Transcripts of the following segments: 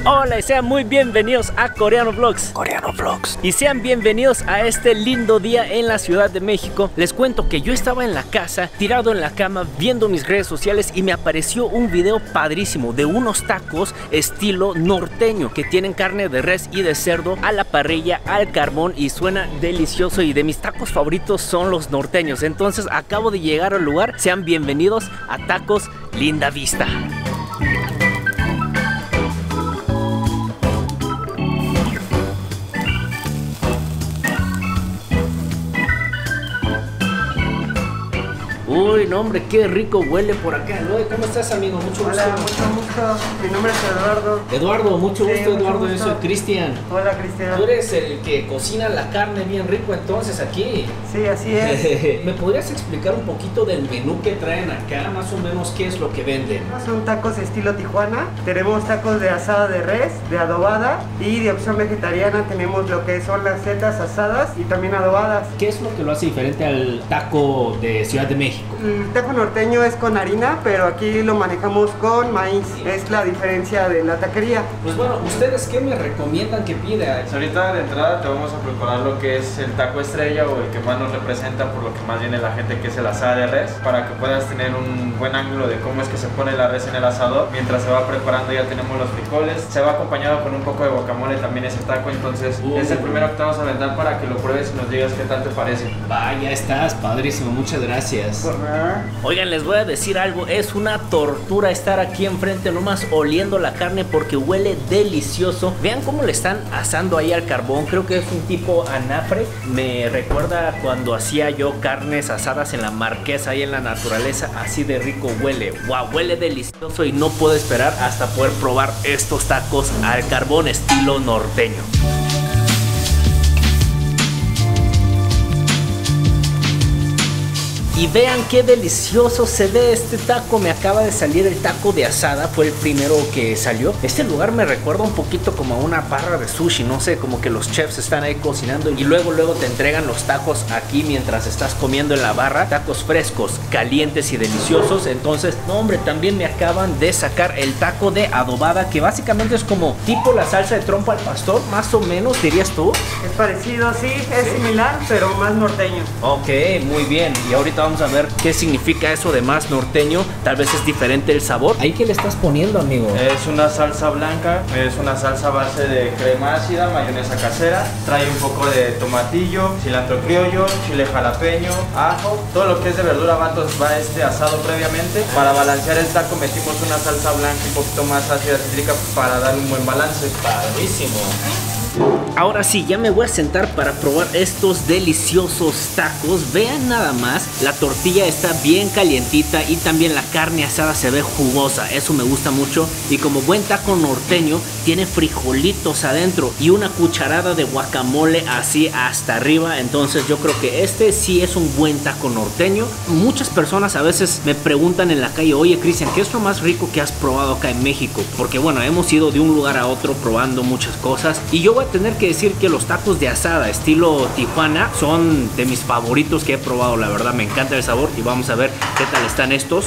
Hola y sean muy bienvenidos a Coreano Vlogs. Y sean bienvenidos a este lindo día en la Ciudad de México. Les cuento que yo estaba en la casa, tirado en la cama, viendo mis redes sociales y me apareció un video padrísimo de unos tacos estilo norteño que tienen carne de res y de cerdo a la parrilla, al carbón, y suena delicioso, y de mis tacos favoritos son los norteños. Entonces acabo de llegar al lugar. Sean bienvenidos a Tacos Linda Vista. Uy, no hombre, qué rico huele por acá. ¿Cómo estás, amigo? Mucho gusto. Hola, mucho gusto. Mi nombre es Eduardo. Eduardo, mucho gusto, Sí, Eduardo. mucho Yo soy gusto. Cristian. Hola, Cristian. Tú eres el que cocina la carne bien rico entonces aquí. Sí, así es. ¿Me podrías explicar un poquito del menú que traen acá? Más o menos, ¿qué es lo que venden? Son tacos estilo Tijuana. Tenemos tacos de asada de res, de adobada, y de opción vegetariana tenemos lo que son las setas asadas y también adobadas. ¿Qué es lo que lo hace diferente al taco de Ciudad de México? El taco norteño es con harina, pero aquí lo manejamos con maíz. Es la diferencia de la taquería. Pues bueno, ¿ustedes qué me recomiendan que pida? Ahorita de entrada te vamos a preparar lo que es el taco estrella, o el que más nos representa, por lo que más viene la gente, que es el asada de res, para que puedas tener un buen ángulo de cómo es que se pone la res en el asador. Mientras se va preparando ya tenemos los frijoles, se va acompañado con un poco de guacamole también ese taco. Entonces es el primero que te vamos a aventar para que lo pruebes y nos digas qué tal te parece. Vaya, estás padrísimo, muchas gracias. Oigan, les voy a decir algo, es una tortura estar aquí enfrente nomás oliendo la carne porque huele delicioso. Vean cómo le están asando ahí al carbón, creo que es un tipo anafre. Me recuerda cuando hacía yo carnes asadas en la Marquesa, ahí en la naturaleza. Así de rico huele, wow, huele delicioso, y no puedo esperar hasta poder probar estos tacos al carbón estilo norteño. Y vean qué delicioso se ve este taco. Me acaba de salir el taco de asada, fue el primero que salió. Este lugar me recuerda un poquito como a una barra de sushi, no sé, como que los chefs están ahí cocinando y luego te entregan los tacos aquí mientras estás comiendo en la barra. Tacos frescos, calientes y deliciosos. Entonces, no hombre, también me acaban de sacar el taco de adobada, que básicamente es como tipo la salsa de trompo al pastor, más o menos, dirías tú. Es parecido, sí, es similar, pero más norteño. Ok, muy bien. Y ahorita vamos a ver qué significa eso de más norteño. Tal vez es diferente el sabor. ¿Ahí qué le estás poniendo, amigo? Es una salsa blanca, es una salsa a base de crema ácida, mayonesa casera, trae un poco de tomatillo, cilantro criollo, chile jalapeño, ajo, todo lo que es de verdura va asado previamente. Para balancear el taco metimos una salsa blanca un poquito más ácida cítrica para dar un buen balance. Padrísimo. Ahora sí, ya me voy a sentar para probar estos deliciosos tacos. Vean nada más, la tortilla está bien calientita y también la carne asada se ve jugosa. Eso me gusta mucho. Y como buen taco norteño, tiene frijolitos adentro y una cucharada de guacamole así hasta arriba. Entonces yo creo que este sí es un buen taco norteño. Muchas personas a veces me preguntan en la calle: oye, Cristian, ¿qué es lo más rico que has probado acá en México? Porque bueno, hemos ido de un lugar a otro probando muchas cosas, y yo voy a tener que decir que los tacos de asada estilo Tijuana son de mis favoritos que he probado. La verdad me encanta el sabor, y vamos a ver qué tal están estos.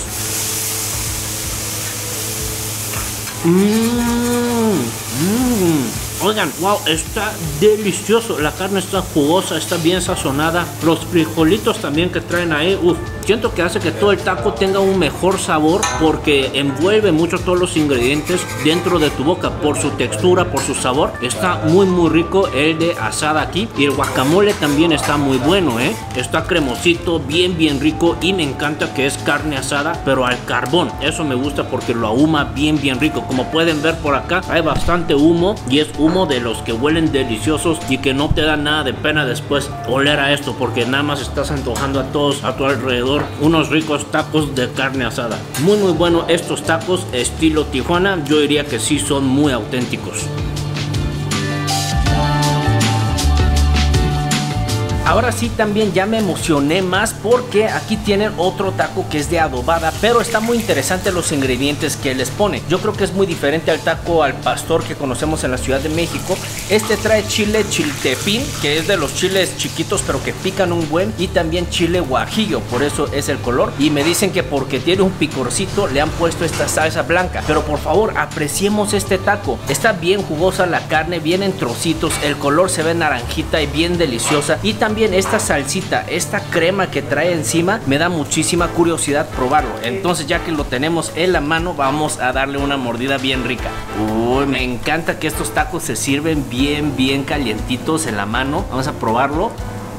Oigan, wow, está delicioso. La carne está jugosa, está bien sazonada. Los frijolitos también que traen ahí, siento que hace que todo el taco tenga un mejor sabor, porque envuelve mucho todos los ingredientes dentro de tu boca por su textura, por su sabor. Está muy rico el de asada aquí. Y el guacamole también está muy bueno, está cremosito, bien rico, y me encanta que es carne asada pero al carbón. Eso me gusta porque lo ahuma bien rico. Como pueden ver por acá hay bastante humo, y es humo de los que huelen deliciosos y que no te da nada de pena después oler a esto, porque nada más estás antojando a todos a tu alrededor unos ricos tacos de carne asada. Muy bueno estos tacos estilo Tijuana. Yo diría que sí son muy auténticos. Ahora sí también ya me emocioné más porque aquí tienen otro taco que es de adobada, pero está muy interesante los ingredientes que les pone. Yo creo que es muy diferente al taco al pastor que conocemos en la Ciudad de México. Este trae chile chiltepín, que es de los chiles chiquitos pero que pican un buen, y también chile guajillo, por eso es el color. Y me dicen que porque tiene un picorcito le han puesto esta salsa blanca. Pero por favor, apreciemos este taco. Está bien jugosa la carne, bien en trocitos, el color se ve naranjita y bien deliciosa. Y también esta salsita, esta crema que trae encima, me da muchísima curiosidad probarlo. Entonces ya que lo tenemos en la mano, vamos a darle una mordida bien rica. Uy, me encanta que estos tacos se sirven bien calientitos en la mano. Vamos a probarlo.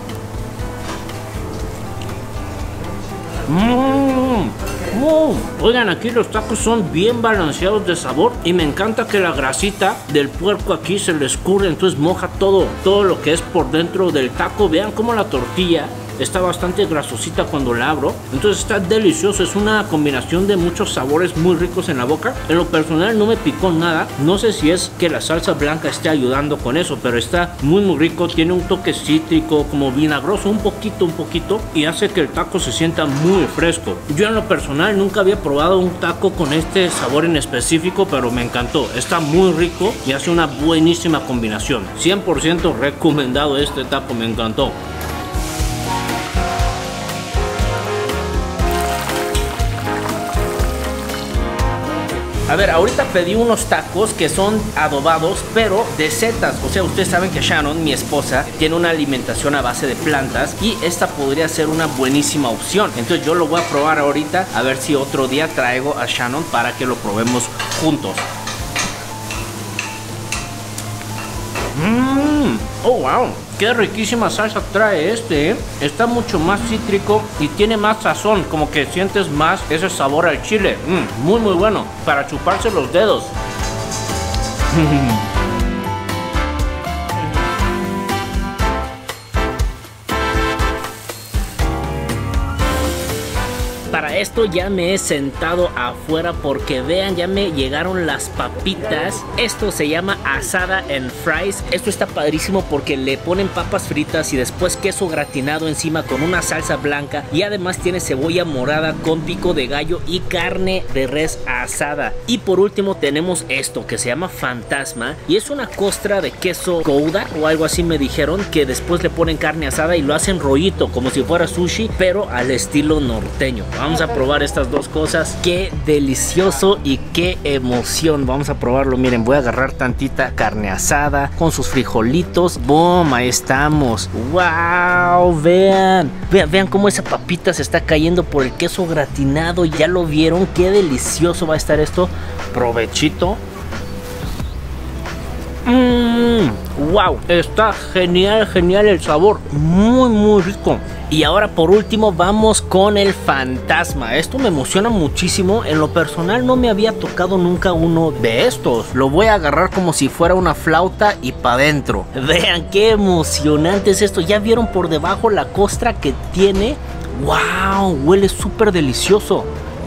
Oigan, aquí los tacos son bien balanceados de sabor y me encanta que la grasita del puerco aquí se le escurre, entonces moja todo lo que es por dentro del taco. Vean cómo la tortilla está bastante grasosita cuando la abro, entonces está delicioso. Es una combinación de muchos sabores muy ricos en la boca. En lo personal no me picó nada, no sé si es que la salsa blanca esté ayudando con eso, pero está muy rico. Tiene un toque cítrico, como vinagroso, un poquito, y hace que el taco se sienta muy fresco. Yo en lo personal nunca había probado un taco con este sabor en específico, pero me encantó. Está muy rico y hace una buenísima combinación. 100% recomendado este taco, me encantó. A ver, ahorita pedí unos tacos que son adobados, pero de setas. O sea, ustedes saben que Shannon, mi esposa, tiene una alimentación a base de plantas y esta podría ser una buenísima opción. Entonces yo lo voy a probar ahorita, a ver si otro día traigo a Shannon para que lo probemos juntos. Oh, wow. Qué riquísima salsa trae este, ¿eh? Está mucho más cítrico y tiene más sazón, como que sientes más ese sabor al chile. Muy bueno, para chuparse los dedos. Para esto ya me he sentado afuera porque vean, ya me llegaron las papitas. Esto se llama asada and fries. Esto está padrísimo porque le ponen papas fritas y después queso gratinado encima con una salsa blanca, y además tiene cebolla morada con pico de gallo y carne de res asada. Y por último tenemos esto que se llama fantasma y es una costra de queso gouda o algo así, me dijeron, que después le ponen carne asada y lo hacen rollito como si fuera sushi, pero al estilo norteño. Vamos a probar estas dos cosas. Qué delicioso y qué emoción. Vamos a probarlo. Miren, voy a agarrar tantita carne asada con sus frijolitos. ¡Boom! Ahí estamos. ¡Wow! Vean cómo esa papita se está cayendo por el queso gratinado. ¿Ya lo vieron? Qué delicioso va a estar esto. Provechito. Wow, está genial el sabor, muy rico. Y ahora por último vamos con el fantasma. Esto me emociona muchísimo. En lo personal no me había tocado nunca uno de estos. Lo voy a agarrar como si fuera una flauta y para adentro. Vean qué emocionante es esto. ¿Ya vieron por debajo la costra que tiene? Wow, huele súper delicioso.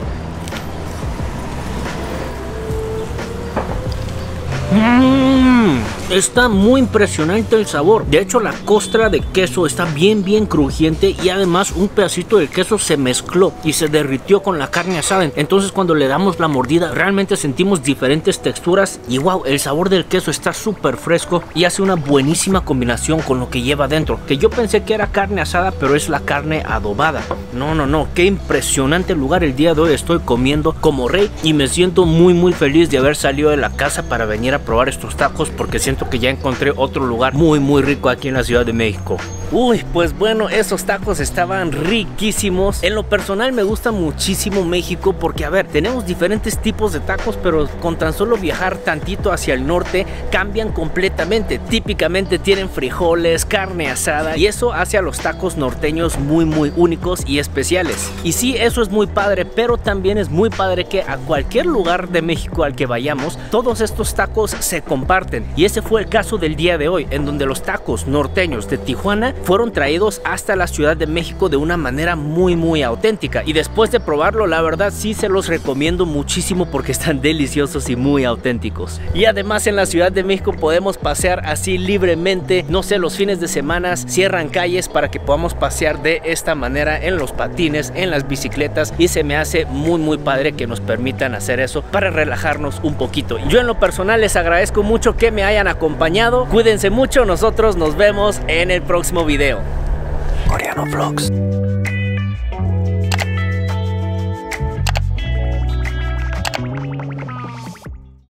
Está muy impresionante el sabor. De hecho, la costra de queso está bien crujiente y además un pedacito del queso se mezcló y se derritió con la carne asada. Entonces cuando le damos la mordida realmente sentimos diferentes texturas y wow, el sabor del queso está súper fresco y hace una buenísima combinación con lo que lleva dentro. Que yo pensé que era carne asada, pero es la carne adobada. No, qué impresionante lugar. El día de hoy estoy comiendo como rey y me siento muy feliz de haber salido de la casa para venir a probar estos tacos, porque siento que ya encontré otro lugar muy rico aquí en la Ciudad de México. Uy, pues bueno, esos tacos estaban riquísimos. En lo personal me gusta muchísimo México porque, a ver, tenemos diferentes tipos de tacos, pero con tan solo viajar tantito hacia el norte cambian completamente. Típicamente tienen frijoles, carne asada y eso hace a los tacos norteños muy únicos y especiales. Y sí, eso es muy padre, pero también es muy padre que a cualquier lugar de México al que vayamos, todos estos tacos se comparten. Y ese fue el caso del día de hoy, en donde los tacos norteños de Tijuana fueron traídos hasta la Ciudad de México de una manera muy auténtica. Y después de probarlo, la verdad sí se los recomiendo muchísimo porque están deliciosos y muy auténticos. Y además en la Ciudad de México podemos pasear así libremente, no sé, los fines de semana cierran calles para que podamos pasear de esta manera en los patines, en las bicicletas, y se me hace muy padre que nos permitan hacer eso para relajarnos un poquito. Yo en lo personal les agradezco mucho que me hayan acompañado. Cuídense mucho, nosotros nos vemos en el próximo video. Coreano Vlogs.